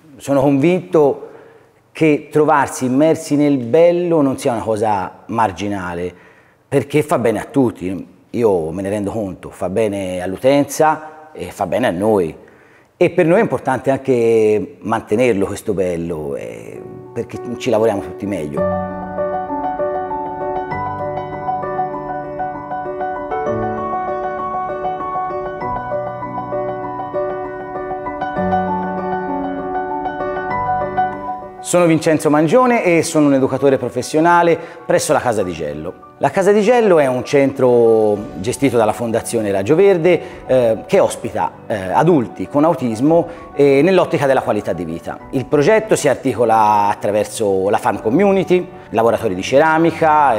Sono convinto che trovarsi immersi nel bello non sia una cosa marginale, perché fa bene a tutti, io me ne rendo conto, fa bene all'utenza e fa bene a noi. E per noi è importante anche mantenerlo questo bello, perché ci lavoriamo tutti meglio. Sono Vincenzo Mangione e sono un educatore professionale presso la Casa di Gello. La Casa di Gello è un centro gestito dalla Fondazione Raggio Verde che ospita adulti con autismo nell'ottica della qualità di vita. Il progetto si articola attraverso la farm community, lavoratori di ceramica,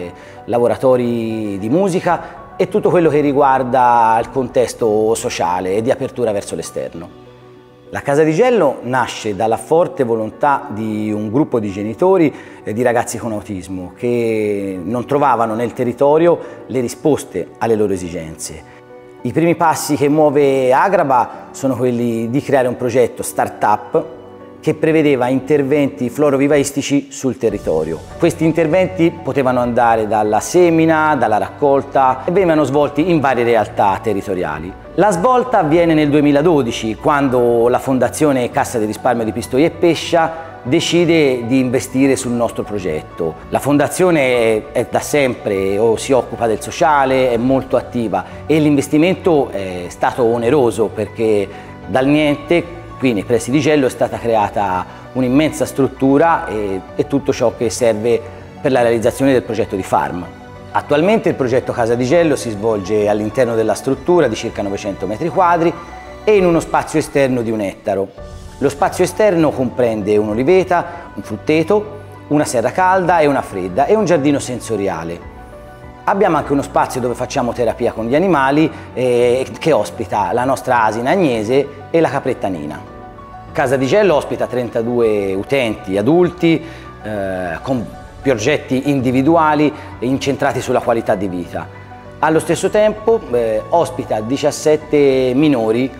lavoratori di musica e tutto quello che riguarda il contesto sociale e di apertura verso l'esterno. La Casa di Gello nasce dalla forte volontà di un gruppo di genitori di ragazzi con autismo che non trovavano nel territorio le risposte alle loro esigenze. I primi passi che muove Agraba sono quelli di creare un progetto start-up che prevedeva interventi florovivaistici sul territorio. Questi interventi potevano andare dalla semina, dalla raccolta e venivano svolti in varie realtà territoriali. La svolta avviene nel 2012, quando la Fondazione Cassa di Risparmio di Pistoia e Pescia decide di investire sul nostro progetto. La Fondazione è da sempre si occupa del sociale, è molto attiva e l'investimento è stato oneroso perché dal niente qui nei pressi di Gello è stata creata un'immensa struttura e tutto ciò che serve per la realizzazione del progetto di farm. Attualmente il progetto Casa di Gello si svolge all'interno della struttura di circa 900 metri quadri e in uno spazio esterno di 1 ettaro. Lo spazio esterno comprende un'oliveta, un frutteto, una serra calda e una fredda e un giardino sensoriale. Abbiamo anche uno spazio dove facciamo terapia con gli animali che ospita la nostra asina Agnese e la capretta Nina. Casa di Gello ospita 32 utenti adulti con progetti individuali incentrati sulla qualità di vita. Allo stesso tempo ospita 17 minori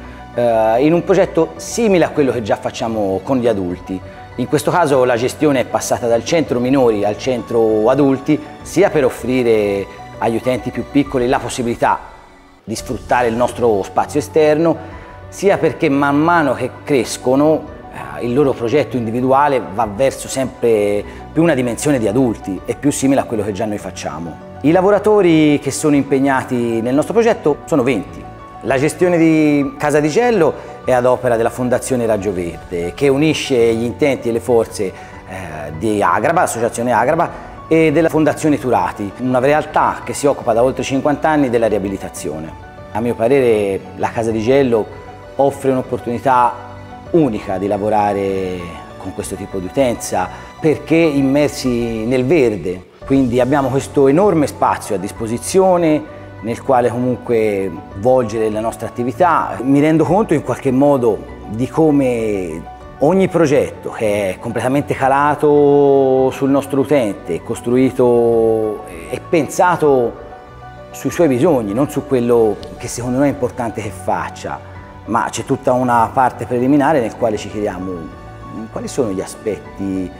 in un progetto simile a quello che già facciamo con gli adulti. In questo caso la gestione è passata dal centro minori al centro adulti, sia per offrire agli utenti più piccoli la possibilità di sfruttare il nostro spazio esterno, sia perché man mano che crescono il loro progetto individuale va verso sempre più una dimensione di adulti e più simile a quello che già noi facciamo. I lavoratori che sono impegnati nel nostro progetto sono 20. La gestione di Casa di Gello è ad opera della Fondazione Raggio Verde, che unisce gli intenti e le forze di Agraba, l'associazione Agraba, e della Fondazione Turati, una realtà che si occupa da oltre 50 anni della riabilitazione. A mio parere la Casa di Gello offre un'opportunità unica di lavorare con questo tipo di utenza, perché immersi nel verde, quindi abbiamo questo enorme spazio a disposizione nel quale comunque volgere la nostra attività. Mi rendo conto in qualche modo di come ogni progetto che è completamente calato sul nostro utente, costruito e pensato sui suoi bisogni, non su quello che secondo noi è importante che faccia, ma c'è tutta una parte preliminare nel quale ci chiediamo quali sono gli aspetti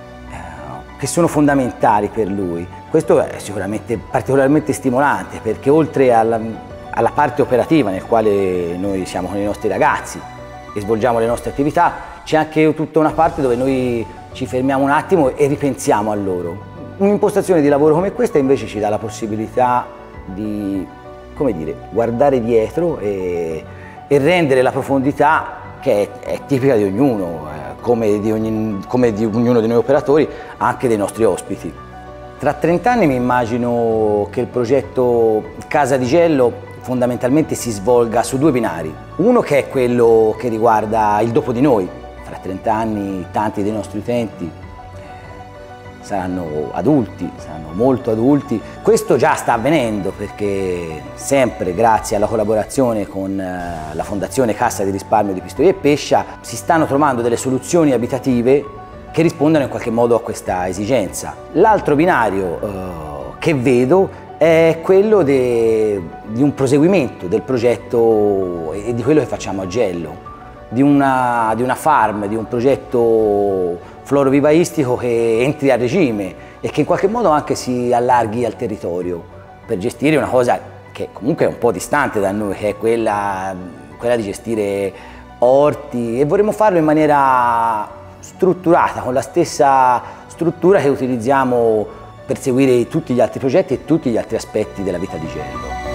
che sono fondamentali per lui. Questo è sicuramente particolarmente stimolante perché oltre alla parte operativa nel quale noi siamo con i nostri ragazzi e svolgiamo le nostre attività, c'è anche tutta una parte dove noi ci fermiamo un attimo e ripensiamo a loro. Un'impostazione di lavoro come questa invece ci dà la possibilità di, come dire, guardare dietro e rendere la profondità che è tipica di ognuno, come di ognuno dei noi operatori, anche dei nostri ospiti. Tra 30 anni mi immagino che il progetto Casa di Gello fondamentalmente si svolga su 2 binari. Uno che è quello che riguarda il dopo di noi. Fra 30 anni tanti dei nostri utenti saranno adulti, saranno molto adulti. Questo già sta avvenendo perché sempre grazie alla collaborazione con la Fondazione Cassa di Risparmio di Pistoia e Pescia si stanno trovando delle soluzioni abitative che rispondano in qualche modo a questa esigenza. L'altro binario che vedo è quello di un proseguimento del progetto e di quello che facciamo a Gello. di una farm, di un progetto florovivaistico che entri a regime e che in qualche modo anche si allarghi al territorio per gestire una cosa che comunque è un po' distante da noi, che è quella di gestire orti, e vorremmo farlo in maniera strutturata, con la stessa struttura che utilizziamo per seguire tutti gli altri progetti e tutti gli altri aspetti della vita di Gello.